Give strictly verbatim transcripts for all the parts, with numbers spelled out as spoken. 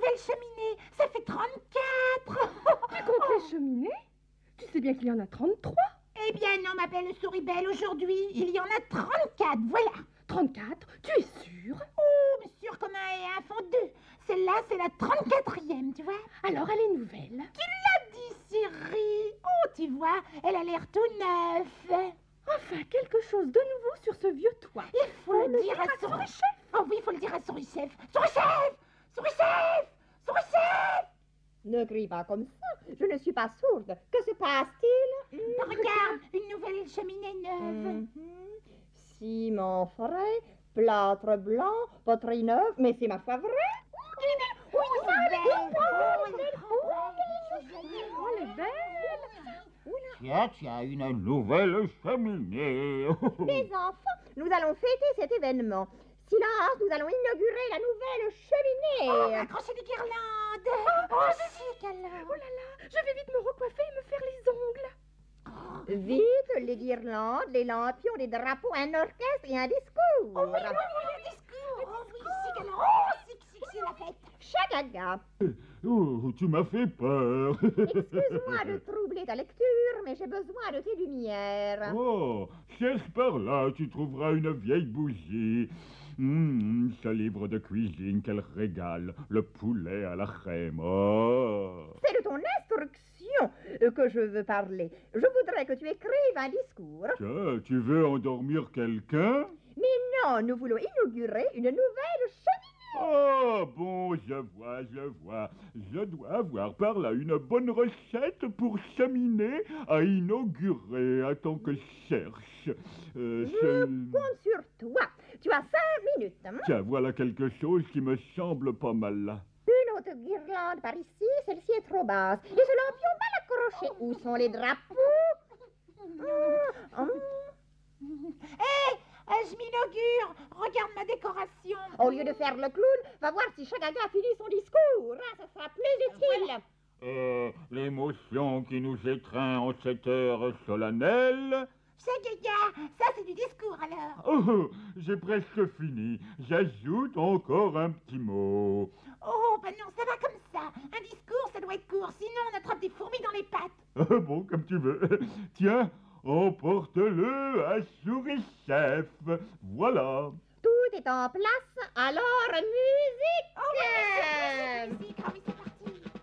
nouvelle cheminée. Ça fait trente-quatre. Tu comptes les cheminées? Tu sais bien qu'il y en a trente-trois. Eh bien non, ma belle souris belle, aujourd'hui, il y en a trente-quatre, voilà. trente-quatre? Tu es sûre? Oh, mais sûr comme un et un font deux. Celle-là, c'est la trente-quatrième, tu vois. Alors, elle est nouvelle. Qui l'a dit, Chérie? Oh, tu vois, elle a l'air tout neuf. Enfin, quelque chose de nouveau sur ce vieux toit. Il faut Faut le dire à Souris Chef. Oh oui, il faut le dire à Souris Chef. Souris Chef! Souris Chef! Souris Chef! Ne crie pas comme ça, je ne suis pas sourde. Que se passe-t-il? Mmh, regarde, une nouvelle cheminée neuve. Mmh. Ciment frais, plâtre blanc, poterie neuve, mais c'est ma foi vrai. Oui, c'est belle. Oh, elle est belle. Tiens, tiens, une nouvelle cheminée. Les enfants, nous allons fêter cet événement. Silence, nous allons inaugurer la nouvelle cheminée. Oh, accrochez des guirlandes. Oh, chic alors. Oh là là, je vais vite me recoiffer et me faire les ongles. Vite, les guirlandes, les lampions, les drapeaux, un orchestre et un discours. Oh oui, oui, oui, un discours. Oh oui, chic alors. Oh, chic, chic, c'est la fête. Chagaga. Oh, tu m'as fait peur. Excuse-moi de troubler ta lecture, mais j'ai besoin de tes lumières. Oh, cherche par là, tu trouveras une vieille bougie. Hum, ce livre de cuisine qu'elle régale, le poulet à la crème. Oh. C'est de ton instruction que je veux parler. Je voudrais que tu écrives un discours. Tiens, tu veux endormir quelqu'un? Mais non, nous voulons inaugurer une nouvelle cheminée. Oh, bon, je vois, je vois. Je dois avoir par là une bonne recette pour cheminée à inaugurer. Attends que je cherche. Euh, Je c'est- compte sur toi. Tu as cinq minutes. hein. Tiens, voilà quelque chose qui me semble pas mal là. Une autre guirlande par ici, celle-ci est trop basse. Et ce lampion mal accroché. Où sont les drapeaux? Hum, hum. Hé, eh, je m'inaugure. Regarde ma décoration. Au lieu de faire le clown, va voir si Chagaga a fini son discours. hein, ça sera plus utile. Euh, l'émotion qui nous étreint en cette heure solennelle. Chagaga, ça c'est du discours alors. Oh, j'ai presque fini. J'ajoute encore un petit mot. Oh, ben non, ça va comme ça. Un discours, ça doit être court, sinon on attrape des fourmis dans les pattes. Ah, bon, comme tu veux. Tiens, emporte-le à Souris Chef. Voilà. Tout est en place, alors musique. Oh oui, musique, musique, musique. Ah oui, c'est parti.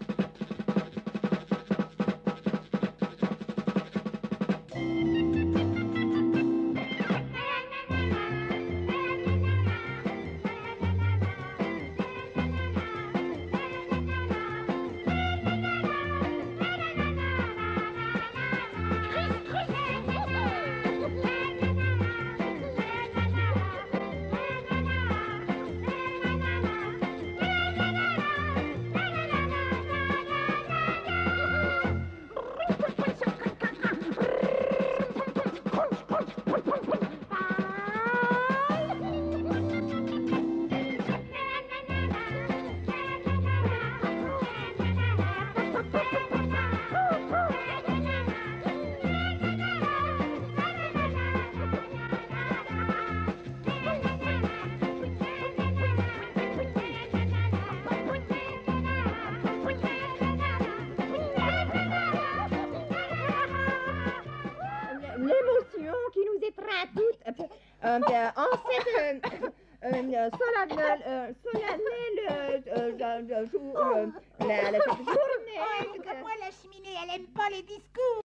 L'émotion qui nous étreint toutes. Euh, euh, en cette euh, euh, solennelle, euh, solennelle euh, euh, euh, jour, euh, la, la- cette journée. Oh, comme moi, la cheminée, elle aime pas les discours.